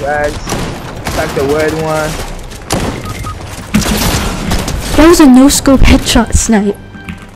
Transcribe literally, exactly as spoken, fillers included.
guys. Like the word one. That was a no-scope headshot snipe.